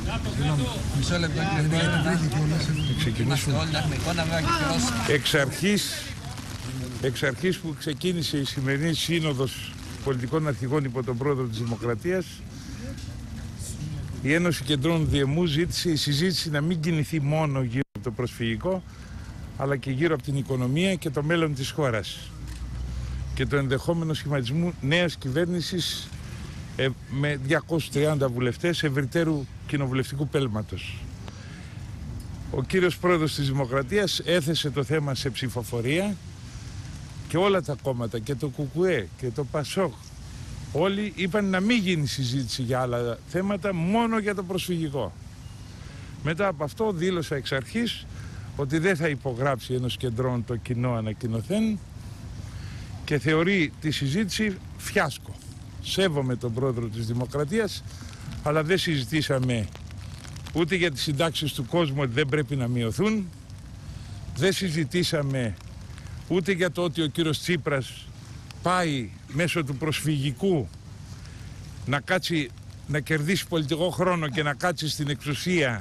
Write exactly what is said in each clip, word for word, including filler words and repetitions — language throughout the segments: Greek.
Μισό λεπτό κύριε, γιατί τρίχει κιόλας. Ξεκινήσουμε. Εξ αρχής, εξ αρχής που ξεκίνησε η σημερινή σύνοδος πολιτικών αρχηγών υπό τον πρόεδρο της Δημοκρατίας, η Ένωση Κεντρών Διεμού ζήτησε η συζήτηση να μην κινηθεί μόνο γύρω από το προσφυγικό, αλλά και γύρω από την οικονομία και το μέλλον της χώρας και το ενδεχόμενο σχηματισμού νέας κυβέρνησης ε, με διακόσιους τριάντα βουλευτές ευρυτέρου κοινοβουλευτικού πέλματος. Ο κύριος πρόεδρος της Δημοκρατίας έθεσε το θέμα σε ψηφοφορία και όλα τα κόμματα, και το ΚΚΕ και το ΠΑΣΟΚ, όλοι είπαν να μην γίνει συζήτηση για άλλα θέματα, μόνο για το προσφυγικό. Μετά από αυτό δήλωσα εξ αρχής ότι δεν θα υπογράψει Ένωση Κεντρών το κοινό ανακοινωθέν και θεωρεί τη συζήτηση φιάσκο. Σέβομαι τον πρόεδρο της Δημοκρατίας, αλλά δεν συζητήσαμε ούτε για τις συντάξεις του κόσμου ότι δεν πρέπει να μειωθούν, δεν συζητήσαμε ούτε για το ότι ο κύριος Τσίπρας πάει μέσω του προσφυγικού να κάτσει, να κερδίσει πολιτικό χρόνο και να κάτσει στην εξουσία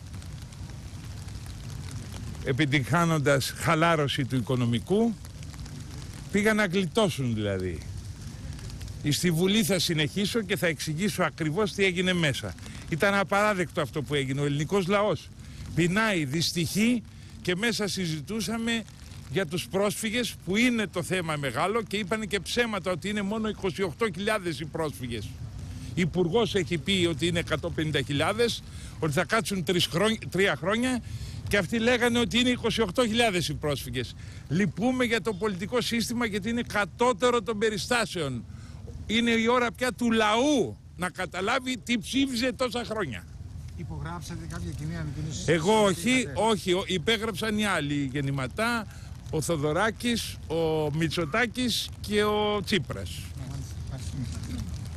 επιτυγχάνοντας χαλάρωση του οικονομικού. Πήγαν να γλιτώσουν δηλαδή. Στη Βουλή θα συνεχίσω και θα εξηγήσω ακριβώς τι έγινε μέσα. Ήταν απαράδεκτο αυτό που έγινε. Ο ελληνικός λαός πεινάει, δυστυχεί και μέσα συζητούσαμε για τους πρόσφυγες που είναι το θέμα μεγάλο και είπαν και ψέματα ότι είναι μόνο είκοσι οκτώ χιλιάδες οι πρόσφυγες. Υπουργός έχει πει ότι είναι εκατόν πενήντα χιλιάδες, ότι θα κάτσουν τρία χρόνια και αυτοί λέγανε ότι είναι είκοσι οκτώ χιλιάδες οι πρόσφυγες. Λυπούμε για το πολιτικό σύστημα γιατί είναι κατώτερο των περιστάσεων. Είναι η ώρα πια του λαού να καταλάβει τι ψήφιζε τόσα χρόνια. Υπογράψατε κάποια κοινή ανακοίνωση? Εγώ όχι, όχι, υπέγραψαν οι άλλοι, η Γεννηματά, ο Θοδωράκης, ο Μητσοτάκης και ο Τσίπρας.